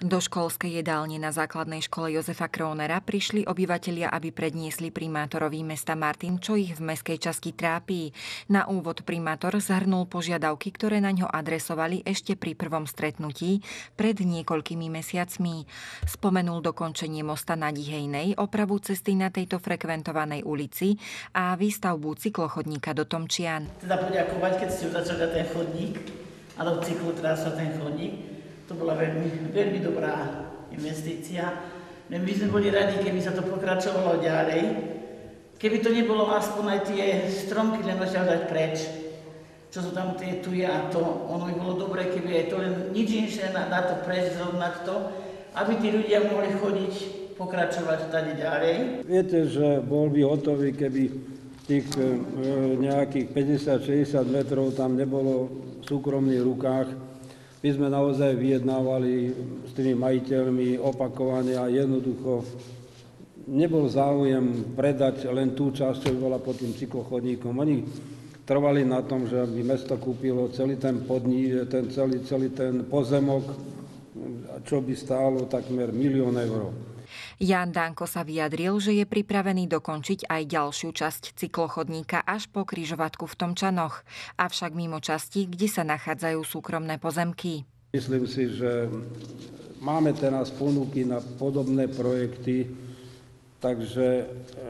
Do školskej jedálne na základnej škole Jozefa Krónera prišli obyvatelia, aby predniesli primátorovi mesta Martin, čo ich v mestskej časti trápi. Na úvod primátor zhrnul požiadavky, ktoré na ňo adresovali ešte pri prvom stretnutí pred niekoľkými mesiacmi. Spomenul dokončenie mosta na Dihejnej, opravu cesty na tejto frekventovanej ulici a výstavbu cyklochodníka do Tomčian. Teda poďakovať, keď ste začali ten chodník, alebo cyklotrása ten chodník. To bola veľmi dobrá investícia. My sme boli radi, keby sa to pokračovalo ďalej. Keby to nebolo aspoň aj tie stromky len dať preč, čo sú tam tie tu a to. Ono by bolo dobré, keby aj to len nič inšie na to preč, zrovnať to, aby tí ľudia mohli chodiť, pokračovať tady ďalej. Viete, že bol by hotový, keby tých nejakých 50-60 metrov tam nebolo v súkromných rukách. My sme naozaj vyjednávali s tými majiteľmi opakovane a jednoducho nebol záujem predať len tú časť, čo by bola pod tým cyklochodníkom. Oni trvali na tom, že by mesto kúpilo celý ten podnik, celý ten pozemok, čo by stálo takmer 1 000 000 eur. Ján Danko sa vyjadril, že je pripravený dokončiť aj ďalšiu časť cyklochodníka až po križovatku v Tomčanoch, avšak mimo časti, kde sa nachádzajú súkromné pozemky. Myslím si, že máme teraz ponuky na podobné projekty, takže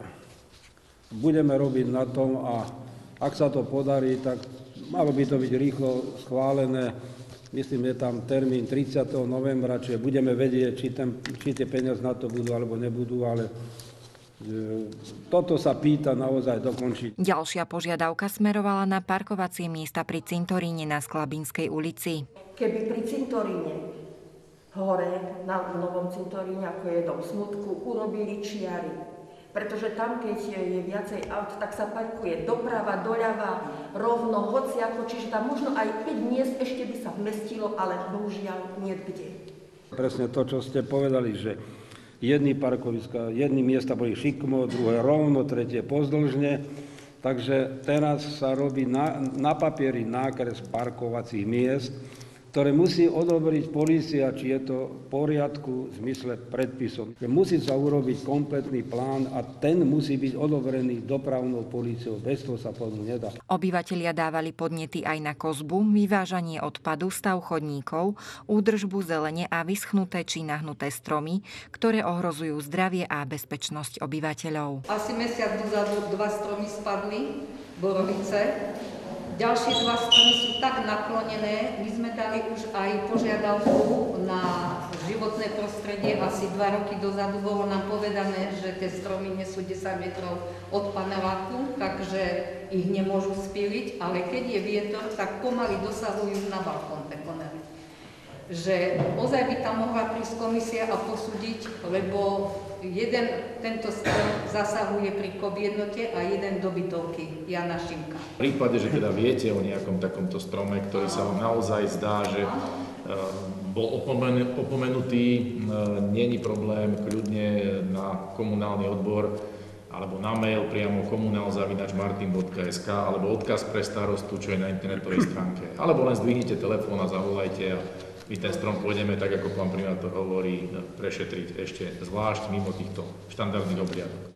budeme robiť na tom a ak sa to podarí, tak malo by to byť rýchlo schválené. Myslím, je tam termín 30. novembra, čiže budeme vedieť, či tie peniaze na to budú alebo nebudú, ale toto sa pýta naozaj dokončiť. Ďalšia požiadavka smerovala na parkovacie miesta pri cintoríne na Sklabinskej ulici. Keby pri cintoríne hore, na novom cintoríne, ako je Dom smutku, urobili čiary. Pretože tam, keď je viacej aut, tak sa parkuje doprava, doľava, rovno, hociako, čiže tam možno aj 5 miest ešte by sa vmestilo, ale bohužiaľ niekde. Presne to, čo ste povedali, že jedny miesta boli šikmo, druhé rovno, tretie pozdĺžne. Takže teraz sa robí na papieri nákres parkovacích miest, ktoré musí odobriť polícia, či je to v poriadku v zmysle predpisov. Musí sa urobiť kompletný plán a ten musí byť odobrený dopravnou políciou. Bez toho sa tomu nedá. Obyvatelia dávali podnety aj na kozbu, vyvážanie odpadu, stav chodníkov, údržbu zelene a vyschnuté či nahnuté stromy, ktoré ohrozujú zdravie a bezpečnosť obyvateľov. Asi mesiac dozadu 2 stromy spadli, borovice. Ďalšie 2 strany sú tak naklonené, my sme dali už aj požiadavku na životné prostredie, asi 2 roky dozadu bolo nám povedané, že tie stromy nesú 10 metrov od paneláku, takže ich nemôžu spíliť, ale keď je vietor, tak pomaly dosahujú na balkón tie konery. Že ozaj by tam mohla prísť komisia a posúdiť, lebo tento strom zasahuje pri KOB jednote a jeden do bytovky Jana Šimka. V prípade, že teda viete o nejakom takomto strome, ktorý sa vám naozaj zdá, že bol opomenutý, nie je problém, kľudne na komunálny odbor alebo na mail priamo komunal@martin.sk alebo odkaz pre starostu, čo je na internetovej stránke. Alebo len zdvihnite telefón a zavolajte a my ten strom pôjdeme, tak ako pán primátor hovorí, prešetriť ešte zvlášť mimo týchto štandardných obliadok.